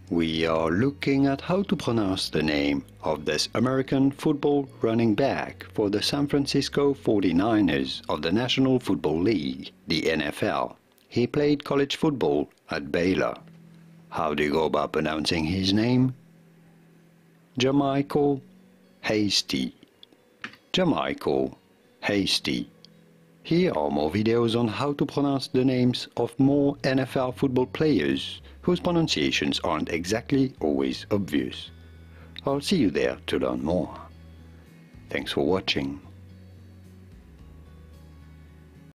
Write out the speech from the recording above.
We are looking at how to pronounce the name of this American football running back for the San Francisco 49ers of the National Football League, the NFL. He played college football at Baylor. How do you go about pronouncing his name? JaMycal Hasty. JaMycal Hasty. Here are more videos on how to pronounce the names of more NFL football players whose pronunciations aren't exactly always obvious. I'll see you there to learn more. Thanks for watching.